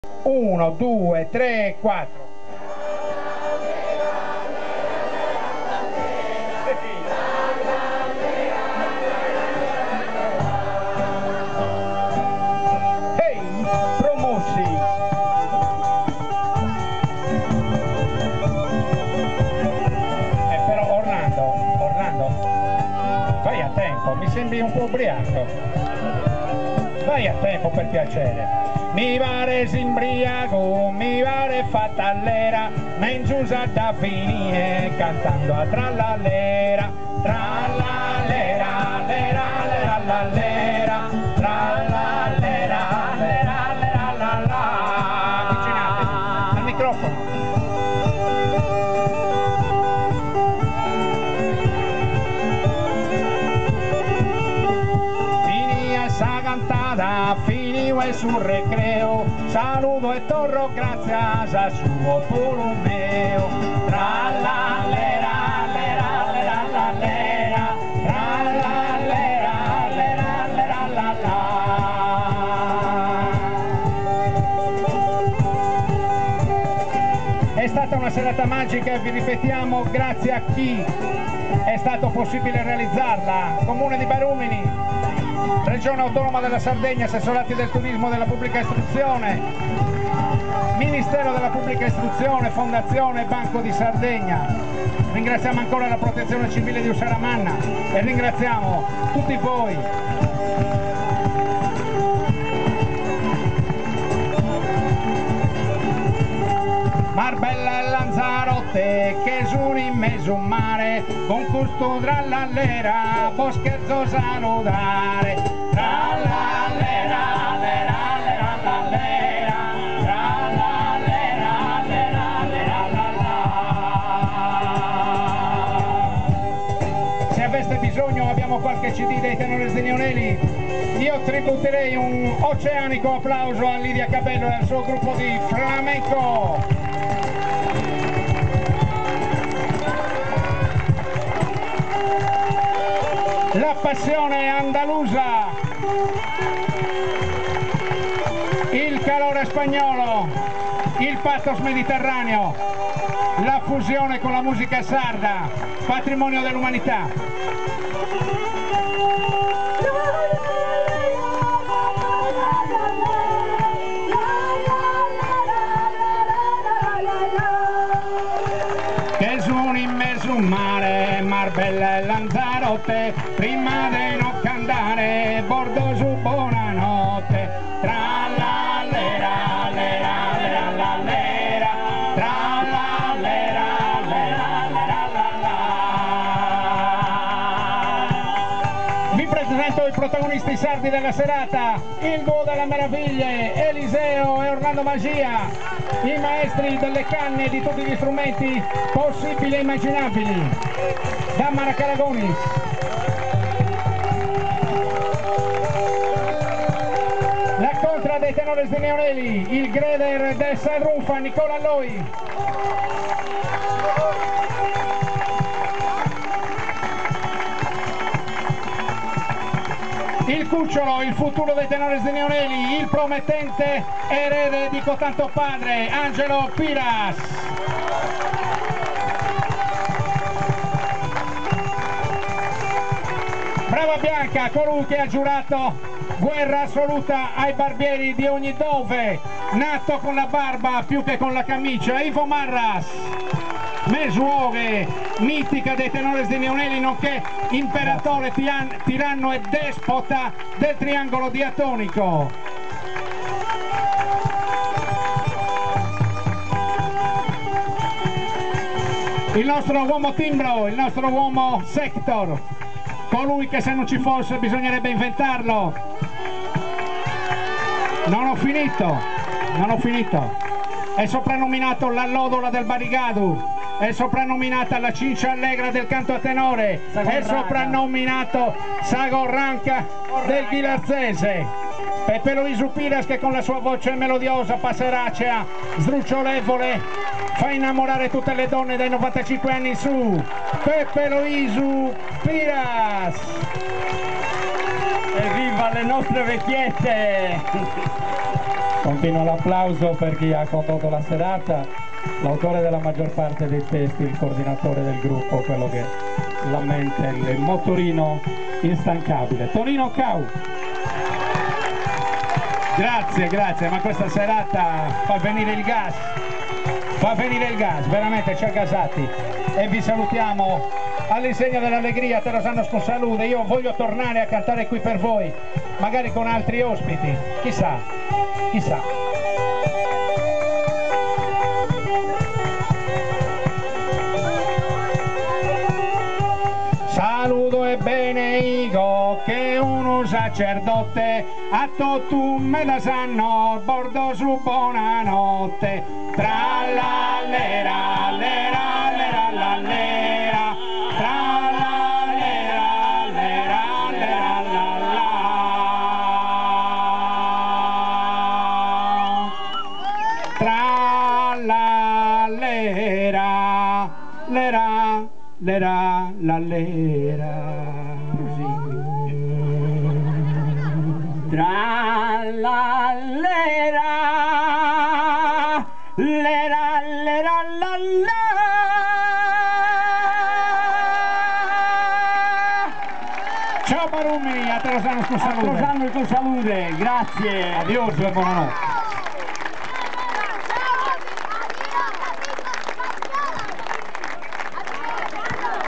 1, 2, 3, 4. Ehi, promossi! Però Orlando, vai a tempo, mi sembri un po' ubriaco. Vai a tempo per piacere. Mi pare s'imbriaco, mi pare fatallera, mengiusa da finire cantando a trallallera, trallallera, lera, lera, la, lera, trallallera, lera, lera, la, la. Avvicinatevi al microfono. Finivo e sul recreo, saludo e torro gracias a suo puro meo. Trallallera, lera, lera, la, lera, trallallera, lera, lera, la, la. È stata una serata magica e vi ripetiamo grazie a chi è stato possibile realizzarla. Comune di Barumini, Regione Autonoma della Sardegna, Assessorati del Turismo della Pubblica Istruzione, Ministero della Pubblica Istruzione, Fondazione Banco di Sardegna. Ringraziamo ancora la Protezione Civile di Ussaramanna e ringraziamo tutti voi. Marbella e Lanzarote che sono in mezzo un mare, con questo trallallera può scherzo salutare. Trallallera, lera, lera, la, lera, trallallera, lera, lera, la, la. Se aveste bisogno abbiamo qualche CD dei Tenores di Neoneli. Io tributerei un oceanico applauso a Lidia Cabello e al suo gruppo di flamenco. La passione andalusa, il calore spagnolo, il pathos mediterraneo, la fusione con la musica sarda, patrimonio dell'umanità. Che sono in mezzo un mare, Marbella e Lanzarote, prima di non cantare, bordo su buonanotte. Trallallera, lera, lera, la, lera, trallallera, lera, lera, la, la. Vi presento i protagonisti sardi della serata, il duo della meraviglia, Eliseo e Orlando Mascia, i maestri delle canne e di tutti gli strumenti possibili e immaginabili, da Maracaragonis. La contra dei Tenores di Neoneli, il greder del Sadrufa, Nicola Loi. Il cucciolo, il futuro dei Tenores di Neoneli, il promettente erede di cotanto padre, Angelo Piras. Brava Bianca, colui che ha giurato guerra assoluta ai barbieri di ogni dove, nato con la barba più che con la camicia, Ivo Marras. Mesuore, mitica dei Tenores di Neoneli, nonché imperatore, tiranno e despota del triangolo diatonico. Il nostro uomo timbro, il nostro uomo sector, colui che se non ci fosse bisognerebbe inventarlo. Non ho finito. È soprannominato l'allodola del Barigadu, è soprannominata la cincia allegra del canto a tenore, è soprannominato Sagorranca del Ghilarzese. Peppe Loisu Piras, che con la sua voce melodiosa, passeracea, sdrucciolevole, fa innamorare tutte le donne dai 95 anni in su. Peppe Loisu Piras! Evviva le nostre vecchiette! Continua l'applauso per chi ha condotto la serata, l'autore della maggior parte dei testi, il coordinatore del gruppo, quello che la mente, il motorino instancabile, Tonino Cau. Grazie, grazie, ma questa serata fa venire il gas, veramente ci ha gasati e vi salutiamo all'insegna dell'allegria, te lo sanno con salute. Io voglio tornare a cantare qui per voi, magari con altri ospiti, chissà, chissà. Saluto e bene io che uno sacerdote a tutto me da sanno bordo su buonanotte. Trallallera, lera, lera, la lera, trallallera, lera, lera, la la. Trallallera, lera, lera, la lera. Trallallera, lera, lera, la la. Ciao Barumini, a te lo sanno con salute. Con salute, grazie. Adios e buonanotte.